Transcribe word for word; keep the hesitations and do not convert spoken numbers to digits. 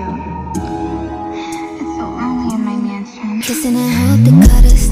you. It's so lonely in my mansion. Kissing and hope they cut us.